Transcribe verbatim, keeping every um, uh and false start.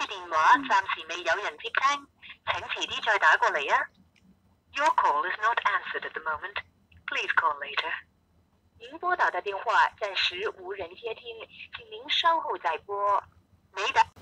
電話暫時未有人接聽，請遲啲再打過嚟啊。Your call is not answered at the moment. Please call later. 您拨打的电话暂时无人接听，请您稍后再拨。 你打。